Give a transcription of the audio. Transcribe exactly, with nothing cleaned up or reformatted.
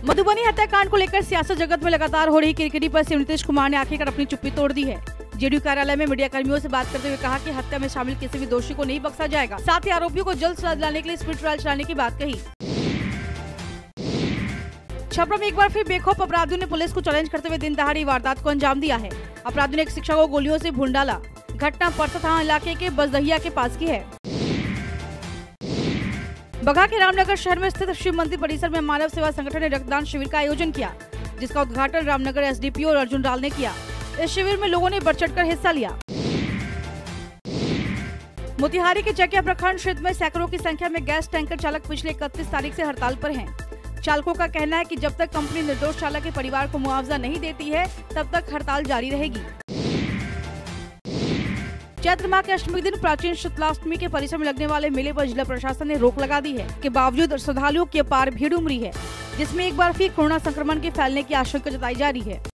मधुबनी हत्याकांड को लेकर सियासत जगत में लगातार हो रही किरकिरी पर सीएम नीतीश कुमार ने आखिरकार अपनी चुप्पी तोड़ दी है। जेडीयू कार्यालय में मीडिया कर्मियों से बात करते हुए कहा कि हत्या में शामिल किसी भी दोषी को नहीं बख्शा जाएगा। साथ ही आरोपियों को जल्द सजा दिलाने के लिए स्पीड ट्रायल चलाने की बात कही। छपरा में एक बार फिर बेखौफ अपराधियों ने पुलिस को चैलेंज करते हुए दिन दहाड़ी वारदात को अंजाम दिया है। अपराधियों ने एक शिक्षक को गोलियों से भून डाला। घटना परसा थाना इलाके के बसदहिया के पास की है। बगहा के रामनगर शहर में स्थित शिव मंदिर परिसर में मानव सेवा संगठन ने रक्तदान शिविर का आयोजन किया, जिसका उद्घाटन रामनगर एसडीपीओ और अर्जुन लाल ने किया। इस शिविर में लोगों ने बढ़ चढ़कर हिस्सा लिया। मोतिहारी के चकिया प्रखंड क्षेत्र में सैकड़ों की संख्या में गैस टैंकर चालक पिछले इकतीस तारीख से हड़ताल पर हैं। चालकों का कहना है कि जब तक कंपनी निर्दोष चालक के परिवार को मुआवजा नहीं देती है, तब तक हड़ताल जारी रहेगी। चैत्र माह के अष्टमी दिन प्राचीन शीतलाष्टमी के परिसर में लगने वाले मेले पर जिला प्रशासन ने रोक लगा दी है। के बावजूद श्रद्धालुओं की अपार भीड़ उमड़ी है, जिसमें एक बार फिर कोरोना संक्रमण के फैलने की आशंका जताई जा रही है।